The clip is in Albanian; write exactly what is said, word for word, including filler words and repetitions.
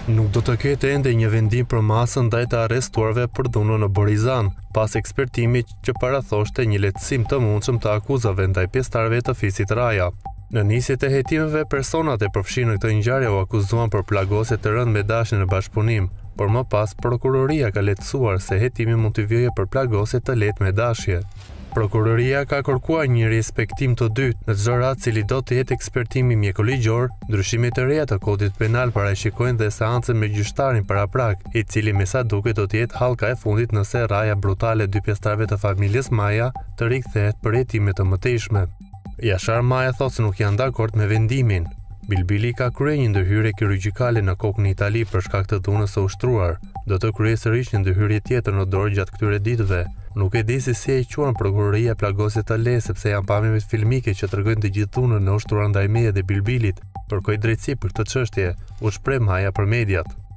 Nuk do të ketë ende një vendim për masën ndaj të arrestuarve për dhunën në Borizan, pas ekspertimit që parathoshte një lehtësim të mundshëm të akuzave ndaj pjesëtarëve të fisit Raja. Në nisjet e hetimeve, personat e përfshirë në këtë ngjarje u akuzuan për plagosje të rëndë me dashin në bashkëpunim, por më pas prokuroria ka lehtësuar se hetimi mund të vijojë për plagosje të lehtë me dashje. Prokuroria ka kërkuar një respektim të dytë në çdo rast cili do të jetë ekspertimi mjekoligjor. Ndryshimet e reja të kodit penal parashikojnë dhe seancën me gjyqtarin paraprak, i cili me sa duket do të jetë hallka e fundit nëse rraja brutale dy pjesëtarëve të familjes Maja të rikthehet për hetime të mëtejshme. Jashar Maja thotë se nuk janë dakord me vendimin. Bilbili ka kryer një ndërhyrje kirurgjikale në kokën në Itali për shkak të dhunës së ushtruar. Do të kryejë sërish një ndërhyrje tjetër në dorë gjatë këtyre ditëve. Nuk e di se si e quan prokuroria plagosje të lehtë sepse janë pamjet filmike që tregojnë të gjithë dhunën në ushtruar ndaj Meje dhe Bilbilit. Kërkoi drejtësi për këtë çështje, u shpreh Maja për mediat.